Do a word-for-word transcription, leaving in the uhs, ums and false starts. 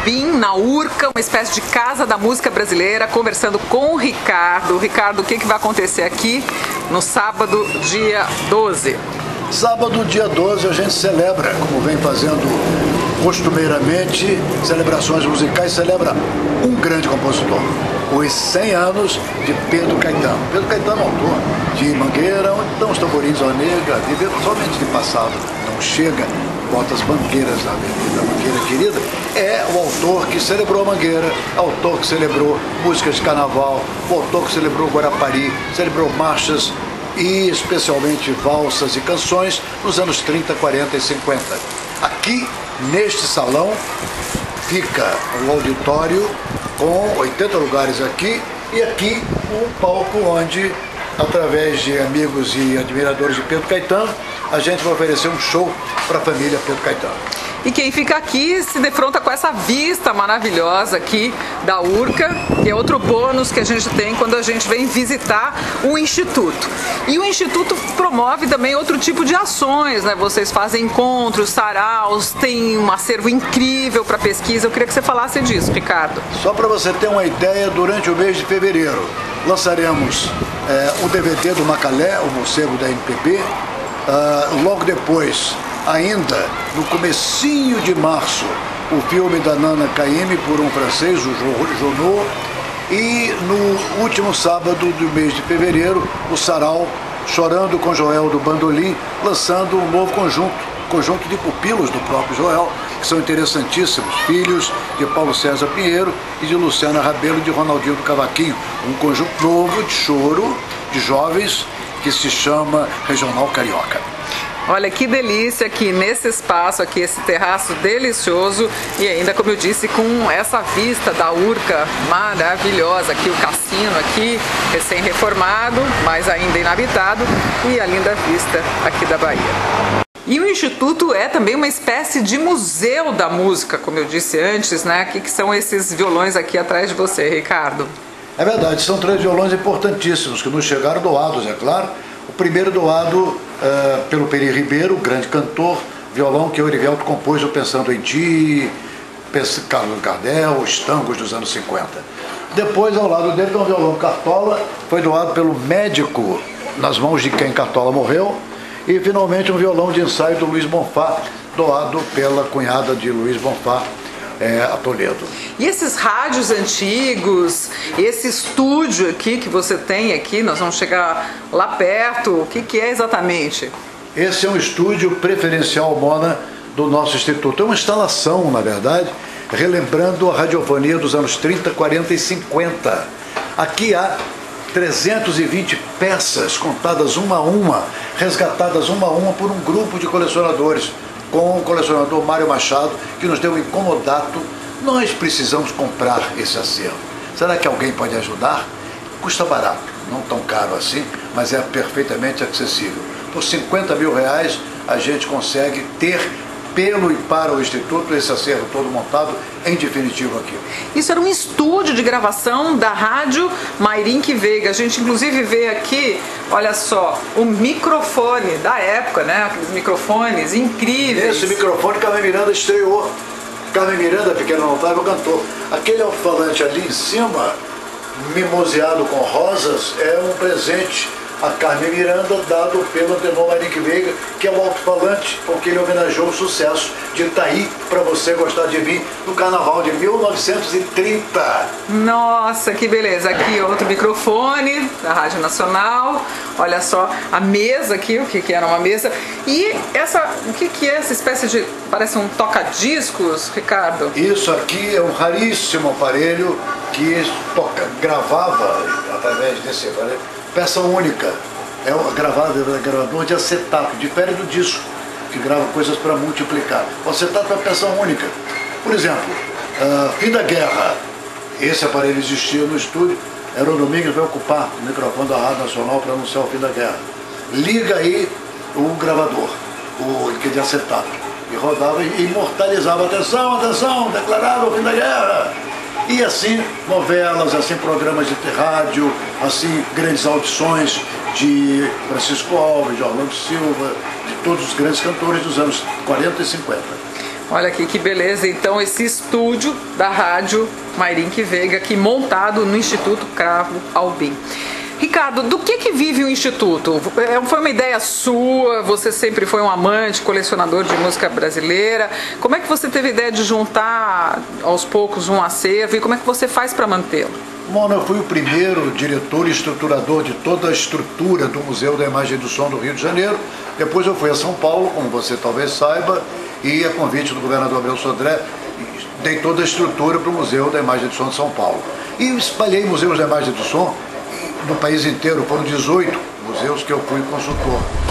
Jobim, na Urca, uma espécie de casa da música brasileira, conversando com o Ricardo. Ricardo, o que, que vai acontecer aqui no sábado, dia doze? Sábado, dia doze, a gente celebra, como vem fazendo costumeiramente, celebrações musicais, celebra um grande compositor. Os cem anos de Pedro Caetano. Pedro Caetano, autor de Mangueira, onde estão os tamborins à negra, viver somente de passado, não chega, bota as banqueiras na avenida, a Mangueira querida, é o autor que celebrou a Mangueira, autor que celebrou músicas de carnaval, o autor que celebrou Guarapari, celebrou marchas e especialmente valsas e canções nos anos trinta, quarenta e cinquenta. Aqui, neste salão, fica o auditório com oitenta lugares aqui e aqui um palco onde, através de amigos e admiradores de Pedro Caetano, a gente vai oferecer um show para a família Pedro Caetano. E quem fica aqui se defronta com essa vista maravilhosa aqui da Urca, que é outro bônus que a gente tem quando a gente vem visitar o Instituto. E o Instituto promove também outro tipo de ações, né? Vocês fazem encontros, saraus, tem um acervo incrível para pesquisa. Eu queria que você falasse disso, Ricardo. Só para você ter uma ideia, durante o mês de fevereiro lançaremos é, o D V D do Macalé, o morcego da M P B. Uh, logo depois, ainda no comecinho de março, o filme da Nana Caymmi por um francês, o Jonot, e no último sábado do mês de fevereiro, o sarau Chorando com Joel do Bandolim, lançando um novo conjunto, conjunto de pupilos do próprio Joel, que são interessantíssimos, filhos de Paulo César Pinheiro e de Luciana Rabelo e de Ronaldinho do Cavaquinho, um conjunto novo de choro de jovens que se chama Regional Carioca. Olha que delícia aqui nesse espaço, aqui esse terraço delicioso e ainda, como eu disse, com essa vista da Urca maravilhosa, aqui o cassino aqui, recém-reformado, mas ainda inabitado, e a linda vista aqui da Bahia. E o Instituto é também uma espécie de museu da música, como eu disse antes, né? O que, que são esses violões aqui atrás de você, Ricardo? É verdade, são três violões importantíssimos que nos chegaram doados, é claro. O primeiro doado uh, pelo Peri Ribeiro, grande cantor, violão que o Eurivelto compôs o Pensando em Ti, Carlos Gardel, os tangos dos anos cinquenta. Depois, ao lado dele, tem um violão Cartola, foi doado pelo médico nas mãos de quem Cartola morreu. E, finalmente, um violão de ensaio do Luiz Bonfá, doado pela cunhada de Luiz Bonfá, É, a Toledo. E esses rádios antigos, esse estúdio aqui que você tem aqui, nós vamos chegar lá perto, o que, que é exatamente? Esse é um estúdio preferencial, Mona, do nosso instituto. É uma instalação, na verdade, relembrando a radiofonia dos anos trinta, quarenta e cinquenta. Aqui há trezentas e vinte peças contadas uma a uma, resgatadas uma a uma por um grupo de colecionadores, com o colecionador Mário Machado, que nos deu um incomodato. Nós precisamos comprar esse acervo. Será que alguém pode ajudar? Custa barato, não tão caro assim, mas é perfeitamente acessível. Por cinquenta mil reais, a gente consegue ter, pelo e para o Instituto, esse acervo todo montado, em definitivo aqui. Isso era um estúdio de gravação da rádio Mairink Veiga. A gente inclusive vê aqui, olha só, o microfone da época, né? Aqueles microfones incríveis. Esse microfone Carmen Miranda estreou. Carmen Miranda, pequeno notável, cantou. Aquele alto-falante ali em cima, mimoseado com rosas, é um presente a Carmen Miranda, dado pelo tenor Mairink Veiga, que é o alto-falante com que ele homenageou o sucesso de Itaí, Pra Você Gostar de Mim, no Carnaval de mil novecentos e trinta. Nossa, que beleza! Aqui outro microfone da Rádio Nacional. Olha só a mesa aqui, o que, que era uma mesa. E essa, o que, que é essa espécie de, parece um toca-discos, Ricardo? Isso aqui é um raríssimo aparelho que toca, gravava através desse aparelho, peça única, é gravado é gravador de acetato, difere do disco, que grava coisas para multiplicar. O acetato é peça única. Por exemplo, uh, Fim da Guerra, esse aparelho existia no estúdio, era o Domingues vai ocupar o microfone da Rádio Nacional para anunciar o fim da guerra. Liga aí o gravador, o que de acetato, e rodava e imortalizava, atenção, atenção, declarado o fim da guerra. E assim, novelas, assim, programas de rádio, assim, grandes audições de Francisco Alves, de Orlando Silva, de todos os grandes cantores dos anos quarenta e cinquenta. Olha aqui que beleza, então esse estúdio da Rádio Mairinque Veiga aqui montado no Instituto Cravo Albim. Ricardo, do que que vive o Instituto? Foi uma ideia sua? Você sempre foi um amante, colecionador de música brasileira? Como é que você teve a ideia de juntar aos poucos um acervo e como é que você faz para mantê-lo? Mona, eu fui o primeiro diretor e estruturador de toda a estrutura do Museu da Imagem e do Som do Rio de Janeiro. Depois eu fui a São Paulo, como você talvez saiba, e a convite do governador Abel Sodré, dei toda a estrutura para o Museu da Imagem e do Som de São Paulo. E espalhei museus da imagem e do som no país inteiro, foram dezoito museus que eu fui consultor.